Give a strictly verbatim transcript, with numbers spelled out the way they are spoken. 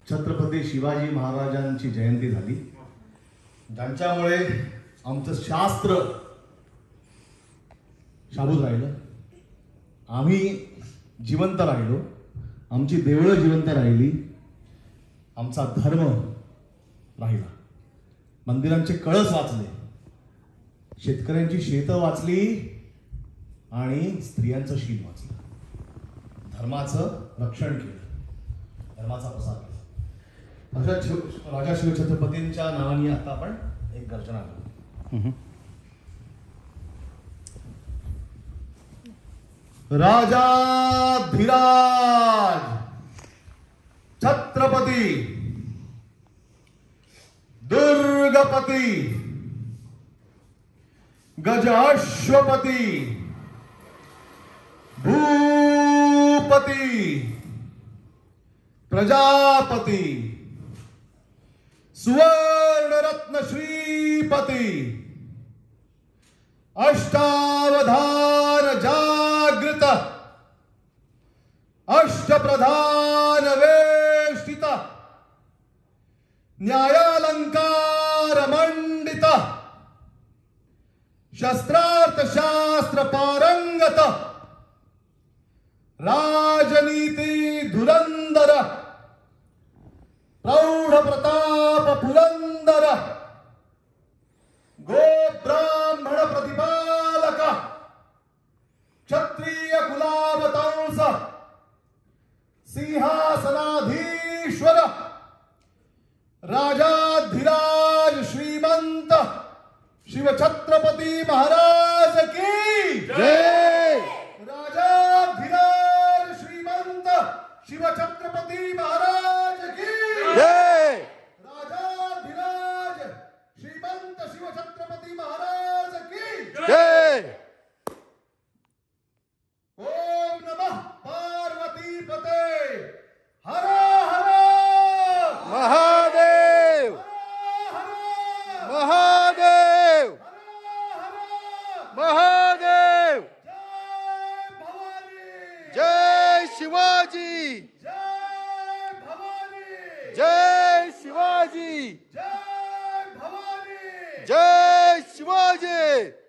छत्रपती शिवाजी महाराजांची जयंती झाली, ज्यांच्यामुळे आमचं शास्त्र शाबूत राहिलं, आम्ही जिवंत राहिलो, आमची देवळं जिवंत राहिली, आमचा धर्म राहिला, मंदिरांचे कळस वाचले, शेतकऱ्यांची शेतं वाचली आणि स्त्रियांचं शील वाचलं. धर्माचं रक्षण केलं, धर्माचा प्रसार केला. अशा शिव राजा शिवछत्रपतींच्या नावाने आता आपण एक गर्जना करू. राजाधिराज छत्रपती दुर्गपती गजाश्वपती भूपती प्रजापती सुवर्णरत्न श्रीपती अष्टावधान जागृत अष्टप्रधान वेष्टित न्यायालंकार मंडित शस्त्रार्थ शास्त्र पारंगत राजनीती धुरंधर प्रौढ प्रताप पुरंदर गो ब्राह्मण प्रतिपालक क्षत्रिय कुलावतंस सिंहासनाधीश्वर राजाधिराज श्रीमंत शिवछत्रपती महाराज की जय. राजाधिराज श्रीमंत शिवछत्रपती महाराज की जय. राजाधिराज श्रीमंत शिवछत्रपती महाराज की जय. ओम नमः पार्वती पते हर हर महादेव महादेव महादेव. जय शिवाजी जय शिवाजी जय शिवाजी.